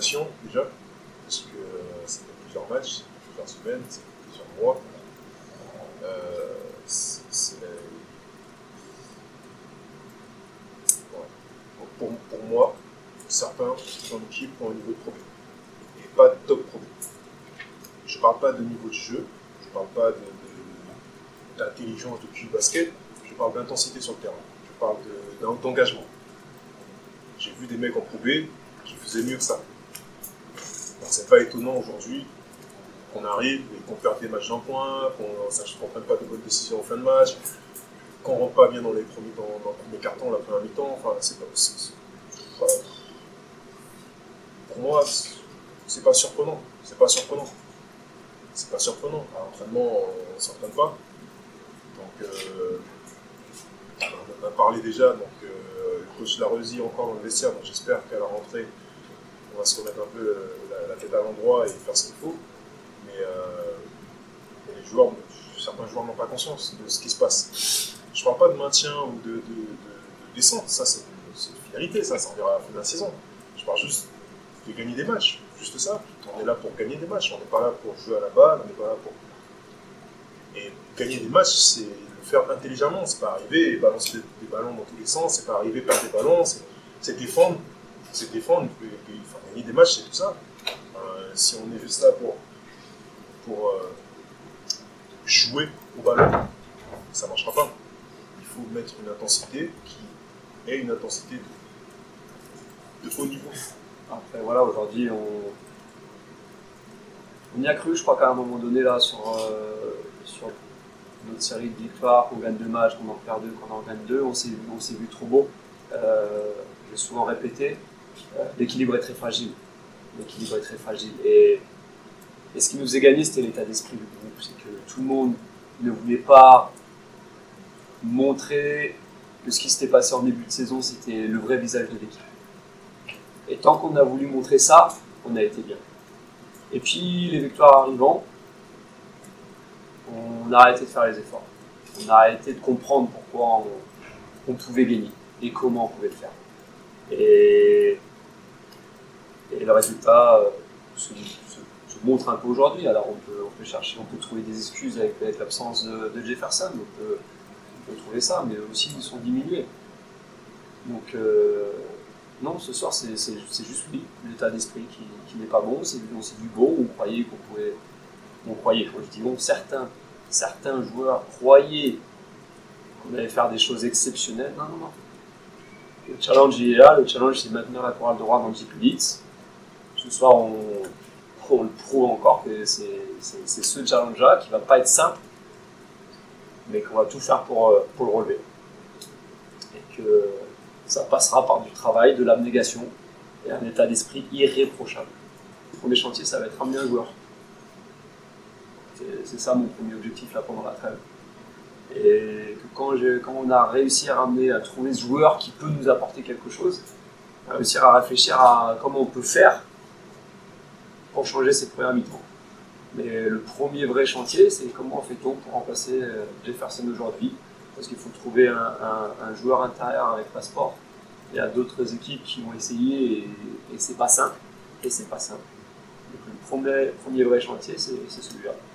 motivation déjà, parce que ça fait plusieurs matchs, ça fait plusieurs semaines, ça fait plusieurs mois. Ouais. Pour moi, certains dans l'équipe ont un niveau de problème, et pas de top problème. Je ne parle pas de niveau de jeu, je ne parle pas d'intelligence de QI basket, je parle d'intensité sur le terrain, je parle d'engagement. J'ai vu des mecs en Pro B qui faisaient mieux que ça. Donc c'est pas étonnant aujourd'hui qu'on arrive et qu'on perde des matchs d'un point, qu'on ne prenne pas de bonnes décisions en fin de match, qu'on ne rentre pas bien dans le premier quart-temps, la première mi-temps. Enfin, pour moi, c'est pas surprenant. C'est pas surprenant. C'est pas surprenant. À l'entraînement, on ne s'entraîne pas. Donc, on en a parlé déjà. Donc, le coach Larosy encore dans le vestiaire. Donc, j'espère qu'à la rentrée, on va se remettre un peu la tête à l'endroit et faire ce qu'il faut. Mais les joueurs, certains joueurs n'ont pas conscience de ce qui se passe. Je ne parle pas de maintien ou de descente. Ça, c'est une finalité. Ça en verra à la fin de la saison. Je parle juste de gagner des matchs. Juste ça. On est là pour gagner des matchs. On n'est pas là pour jouer à la balle. On n'est pas là pour... Et gagner des matchs, c'est le faire intelligemment. C'est pas arriver et balancer des ballons dans tous les sens. C'est pas arriver perdre des ballons. C'est défendre. C'est défendre. Gagner des matchs, c'est tout ça. Si on est juste là pour jouer au ballon, ça ne marchera pas. Il faut mettre une intensité qui est une intensité de haut niveau. Après voilà, aujourd'hui on y a cru, je crois qu'à un moment donné là sur notre série de victoires, qu'on gagne 2 matchs, qu'on en perd 2, qu'on en gagne 2, on s'est vu trop beau. J'ai souvent répété, l'équilibre est très fragile. L'équilibre est très fragile. Et ce qui nous faisait gagner, c'était l'état d'esprit du groupe. C'est que tout le monde ne voulait pas montrer que ce qui s'était passé en début de saison, c'était le vrai visage de l'équipe. Et tant qu'on a voulu montrer ça, on a été bien. Et puis, les victoires arrivant, on a arrêté de faire les efforts. On a arrêté de comprendre pourquoi on pouvait gagner et comment on pouvait le faire. Et le résultat se montre un peu aujourd'hui. Alors on peut chercher, on peut trouver des excuses avec l'absence de Jefferson, on peut trouver ça, mais eux aussi ils sont diminués. Donc non, ce soir c'est juste l'état d'esprit qui n'est pas bon, c'est du bon, on croyait quand je dis bon, certains joueurs croyaient qu'on allait faire des choses exceptionnelles. Non. Le challenge il est là, le challenge c'est de maintenir la chorale de roi dans le J-Blitz. Ce soir on le prouve encore que c'est ce challenge-là qui ne va pas être simple, mais qu'on va tout faire pour le relever. Et que ça passera par du travail, de l'abnégation et un état d'esprit irréprochable. Le premier chantier, ça va être ramener un joueur. C'est ça mon premier objectif là pendant la trêve. Et que quand on a réussi à trouver ce joueur qui peut nous apporter quelque chose, on va réussir à réfléchir à comment on peut faire pour changer ses premières mi-temps. Mais le premier vrai chantier, c'est comment fait-on pour remplacer Jefferson aujourd'hui, parce qu'il faut trouver un joueur intérieur avec passeport. Il y a d'autres équipes qui vont essayer et c'est pas simple. Donc le premier vrai chantier, c'est celui-là.